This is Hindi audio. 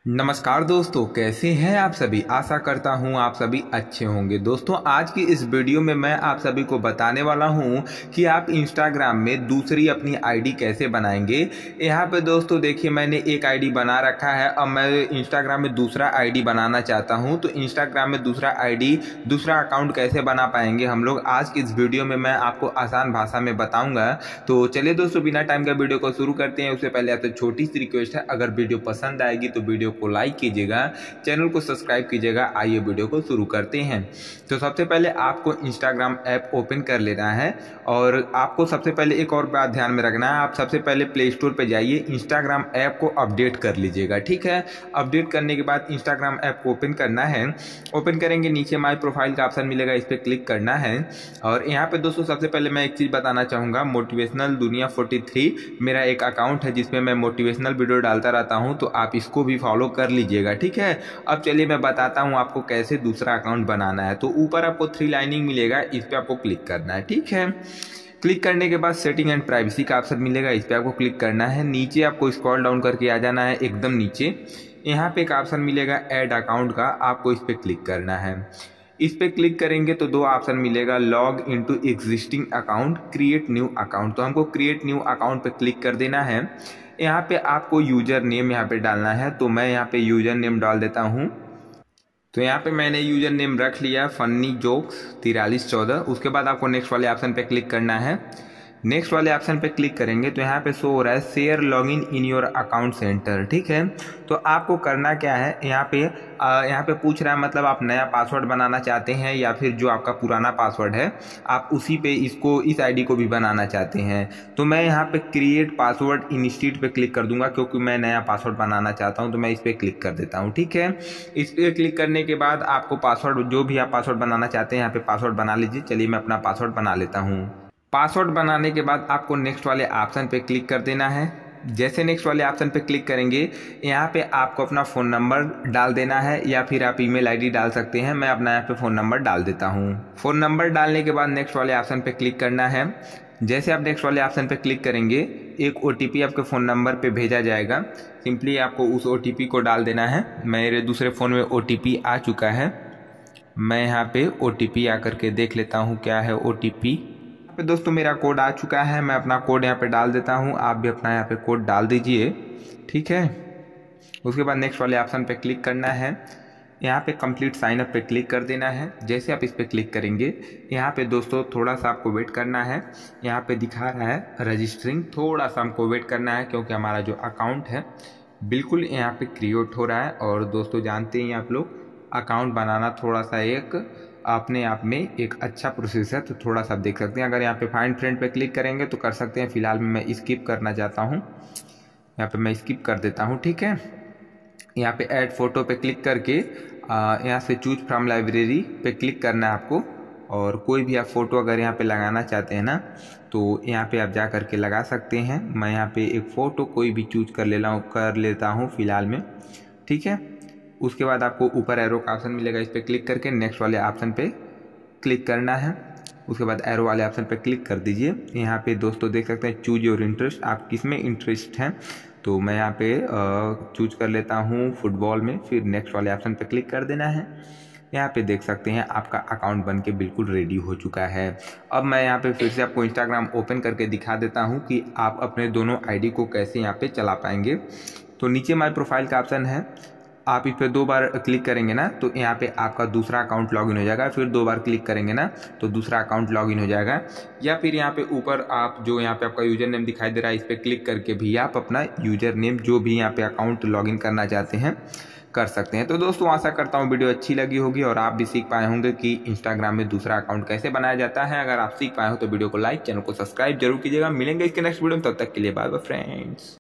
नमस्कार दोस्तों, कैसे हैं आप सभी। आशा करता हूं आप सभी अच्छे होंगे। दोस्तों, आज की इस वीडियो में मैं आप सभी को बताने वाला हूं कि आप इंस्टाग्राम में दूसरी अपनी आईडी कैसे बनाएंगे। यहां पे दोस्तों देखिए, मैंने एक आईडी बना रखा है। अब मैं इंस्टाग्राम में दूसरा आईडी बनाना चाहता हूं, तो इंस्टाग्राम में दूसरा अकाउंट कैसे बना पाएंगे हम लोग, आज की इस वीडियो में मैं आपको आसान भाषा में बताऊंगा। तो चलिए दोस्तों, बिना टाइम का वीडियो को शुरू करते हैं। उससे पहले आपसे छोटी सी रिक्वेस्ट है, अगर वीडियो पसंद आएगी तो वीडियो को लाइक कीजिएगा, चैनल को सब्सक्राइब कीजिएगा। आइए वीडियो को शुरू करते हैं। तो सबसे पहले आपको इंस्टाग्राम ऐप ओपन कर लेना है और आपको सबसे पहले एक और बात ध्यान में रखना है। आप सबसे पहले प्ले स्टोर पे जाइए, इंस्टाग्राम ऐप को अपडेट कर लीजिएगा, ठीक है। अपडेट करने के बाद इंस्टाग्राम ऐप को ओपन करना है। ओपन करेंगे, नीचे माई प्रोफाइल का ऑप्शन मिलेगा, इस पर क्लिक करना है। और यहाँ पे दोस्तों सबसे पहले मैं एक चीज़ बताना चाहूँगा, मोटिवेशनल दुनिया 43 मेरा एक अकाउंट है जिसमें मैं मोटिवेशनल वीडियो डालता रहता हूँ, तो आप इसको भी फॉलो कर लीजिएगा, ठीक है। अब चलिए मैं बताता हूँ आपको कैसे दूसरा अकाउंट बनाना है। तो ऊपर आपको 3 लाइनिंग मिलेगा, इस पर आपको क्लिक करना है, ठीक है। क्लिक करने के बाद सेटिंग एंड प्राइवेसी का ऑप्शन मिलेगा, इस पर आपको क्लिक करना है। नीचे आपको स्क्रॉल डाउन करके आ जाना है एकदम नीचे। यहाँ पे एक ऑप्शन मिलेगा ऐड अकाउंट का, आपको इस पर क्लिक करना है। इस पे क्लिक करेंगे तो 2 ऑप्शन मिलेगा, log into existing account, create new account. तो हमको क्रिएट न्यू अकाउंट पे क्लिक कर देना है। यहाँ पे आपको यूजर नेम यहाँ पे डालना है, तो मैं यहाँ पे यूजर नेम डाल देता हूँ। तो यहाँ पे मैंने यूजर नेम रख लिया फनी जोक्स 4314। उसके बाद आपको नेक्स्ट वाले ऑप्शन पे क्लिक करना है। नेक्स्ट वाले ऑप्शन पे क्लिक करेंगे तो यहाँ पे शो हो रहा है share login in your account center, ठीक है। तो आपको करना क्या है, यहाँ पे पूछ रहा है मतलब आप नया पासवर्ड बनाना चाहते हैं या फिर जो आपका पुराना पासवर्ड है आप उसी पे इस आईडी को भी बनाना चाहते हैं। तो मैं यहाँ पे क्रिएट पासवर्ड इंस्टीट्यूट पे क्लिक कर दूंगा, क्योंकि मैं नया पासवर्ड बनाना चाहता हूँ, तो मैं इस पर क्लिक कर देता हूँ, ठीक है। इस पर क्लिक करने के बाद आपको पासवर्ड, जो भी आप पासवर्ड बनाना चाहते हैं यहाँ पे पासवर्ड बना लीजिए। चलिए मैं अपना पासवर्ड बना लेता हूँ। पासवर्ड बनाने के बाद आपको नेक्स्ट वाले ऑप्शन पे क्लिक कर देना है। जैसे नेक्स्ट वाले ऑप्शन पे क्लिक करेंगे, यहाँ पे आपको अपना फ़ोन नंबर डाल देना है या फिर आप ईमेल आईडी डाल सकते हैं। मैं अपना यहाँ पे फ़ोन नंबर डाल देता हूँ। फ़ोन नंबर डालने के बाद नेक्स्ट वाले ऑप्शन पे क्लिक करना है। जैसे आप नेक्स्ट वाले ऑप्शन पे क्लिक करेंगे, एक OTP आपके फ़ोन नंबर पे भेजा जाएगा। सिंपली आपको उस OTP को डाल देना है। मेरे दूसरे फ़ोन में OTP आ चुका है, मैं यहाँ पे OTP आकर के देख लेता हूँ क्या है OTP। पे दोस्तों मेरा कोड आ चुका है, मैं अपना कोड यहाँ पे डाल देता हूँ। आप भी अपना यहाँ पे कोड डाल दीजिए, ठीक है। उसके बाद नेक्स्ट वाले ऑप्शन पे क्लिक करना है। यहाँ पे कंप्लीट साइन अप पे क्लिक कर देना है। जैसे आप इस पे क्लिक करेंगे, यहाँ पे दोस्तों थोड़ा सा आपको वेट करना है। यहाँ पे दिखा रहा है रजिस्टरिंग, थोड़ा सा हमको वेट करना है क्योंकि हमारा जो अकाउंट है बिल्कुल यहाँ पे क्रिएट हो रहा है। और दोस्तों जानते हैं आप लोग, अकाउंट बनाना थोड़ा सा एक अपने आप में एक अच्छा प्रोसेस है, तो थोड़ा सा देख सकते हैं। अगर यहाँ पे फाइंड फ्रेंड पे क्लिक करेंगे तो कर सकते हैं। फिलहाल मैं स्किप करना चाहता हूँ, यहाँ पे मैं स्किप कर देता हूँ, ठीक है। यहाँ पे ऐड फोटो पे क्लिक करके यहाँ से चूज फ्रॉम लाइब्रेरी पे क्लिक करना है आपको। और कोई भी आप फोटो अगर यहाँ पे लगाना चाहते हैं ना, तो यहाँ पे आप जा करके लगा सकते हैं। मैं यहाँ पे एक फ़ोटो कोई भी चूज कर लेता हूँ फिलहाल में, ठीक है। उसके बाद आपको ऊपर एरो का ऑप्शन मिलेगा, इस पर क्लिक करके नेक्स्ट वाले ऑप्शन पे क्लिक करना है। उसके बाद एरो वाले ऑप्शन पे क्लिक कर दीजिए। यहाँ पे दोस्तों देख सकते हैं चूज योर इंटरेस्ट, आप किस में इंटरेस्ट हैं। तो मैं यहाँ पे चूज कर लेता हूँ फुटबॉल में। फिर नेक्स्ट वाले ऑप्शन पे क्लिक कर देना है। यहाँ पे देख सकते हैं आपका अकाउंट बन के बिल्कुल रेडी हो चुका है। अब मैं यहाँ पे फिर से आपको इंस्टाग्राम ओपन करके दिखा देता हूँ कि आप अपने दोनों आईडी को कैसे यहाँ पे चला पाएंगे। तो नीचे माई प्रोफाइल का ऑप्शन है, आप इस पर 2 बार क्लिक करेंगे ना तो यहाँ पे आपका दूसरा अकाउंट लॉगिन हो जाएगा। फिर 2 बार क्लिक करेंगे ना तो दूसरा अकाउंट लॉगिन हो जाएगा। या फिर यहाँ पे ऊपर आप जो यहाँ पे आपका यूजर नेम दिखाई दे रहा है, इस पर क्लिक करके भी आप अपना यूजर नेम जो भी यहाँ पे अकाउंट लॉगिन करना चाहते हैं कर सकते हैं। तो दोस्तों आशा करता हूँ वीडियो अच्छी लगी होगी और आप भी सीख पाए होंगे कि इंस्टाग्राम में दूसरा अकाउंट कैसे बनाया जाता है। अगर आप सीख पाए हो तो वीडियो को लाइक, चैनल को सब्सक्राइब जरूर कीजिएगा। मिलेंगे इसके नेक्स्ट वीडियो में, तब तक के लिए बाय बाय फ्रेंड्स।